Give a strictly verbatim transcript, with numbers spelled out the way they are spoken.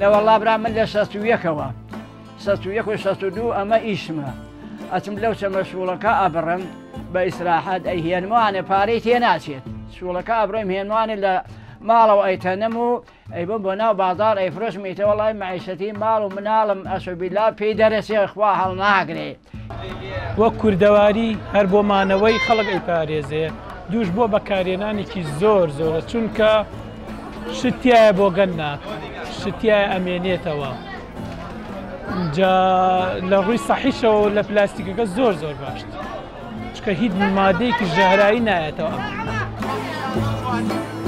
والله برا من لە شەست و یەکەوە شەست و یەک و شەست و دوو ئەمە ئیشمە ئەچم لەو چەمە شوڵەکە ئەبڕم بە ئیسراحەت ئەی هێنموانێ پارەی تێ ناچێت شوڵەکە ئەبڕۆیم هێنوانێ لە ماڵەوە ئەیتەنم و ئەی بم بۆ ناو بازار ئەیفرۆشمیتە وەڵای معیشەتی ماڵ و مناڵم ئەسوبیلا پێی دەرەچێ خوا هەڵ ناگرێ وەک کوردەواری هەر بۆ مانەوەی خەڵک ئەیپارێزێ دووش بۆ بەکارێنانێکی زۆر زۆرە چونکە شتیایە بۆ گەنناک شتیایە ئەمێنێتەوە جا لە ڕووی سەحیشەوە لە پلاستیکەکە زۆر زۆر باشتر چکە هیچ مادەیەکی ژەهرایی نایەتەوە.